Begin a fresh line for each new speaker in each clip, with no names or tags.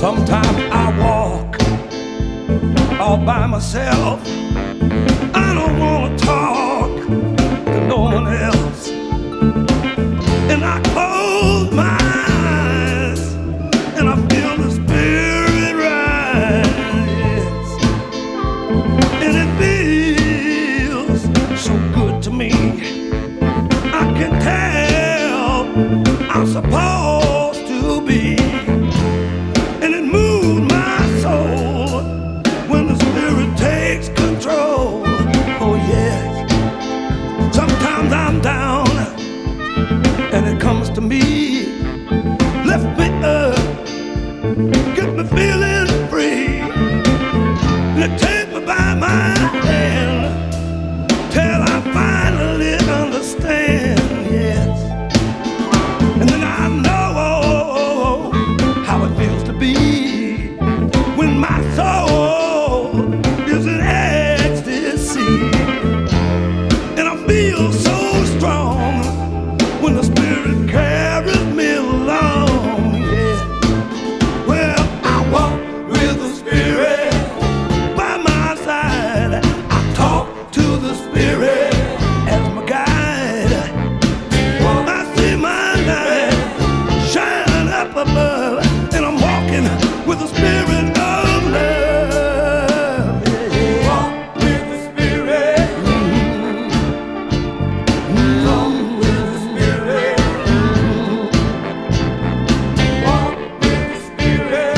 Sometimes I walk all by myself. I don't want to talk to no one else. And I close my eyes and I feel the Spirit rise, yes. And it feels so good to me. I can tell I'm supposed to be. And it moves my soul when the Spirit takes control. Oh yes. Sometimes I'm down and it comes to me, lift me up, get me feeling free. And it takes me by my hand till I finally understand, yes. And then I know how it feels to be when my soul is in ecstasy. And I feel so strong when the Spirit carries me along, yeah. Well, I walk with the Spirit by my side. I talk to the Spirit as my guide. I see my light shine up above, and I'm walking with the Spirit of love, yeah. Walk with the Spirit. Walk with the Spirit. Walk with the Spirit.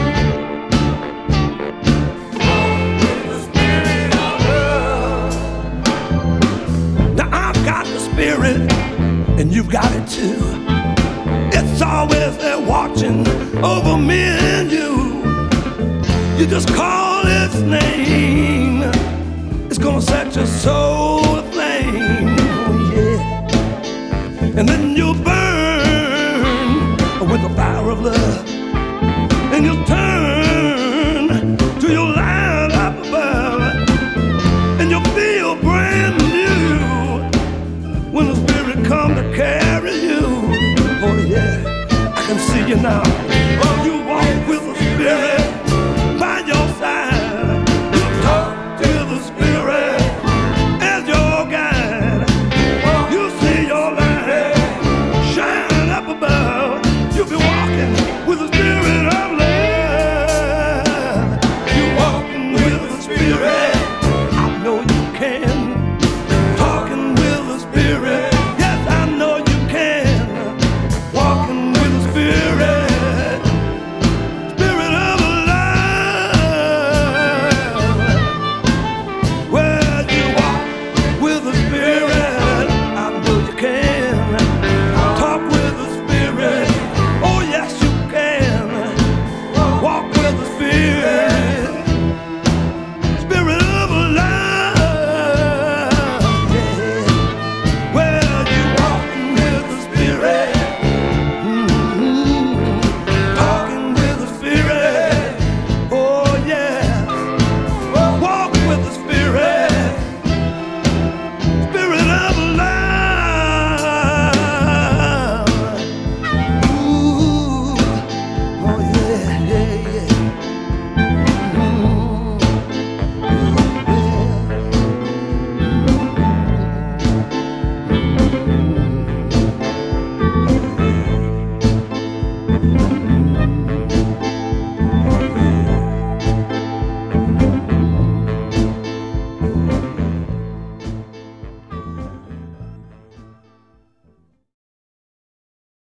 Walk with the Spirit of love. Now I've got the Spirit, and you've got it too. It's always there watching over me and you. You just call its name, it's gonna set your soul aflame, oh yeah. And then you'll burn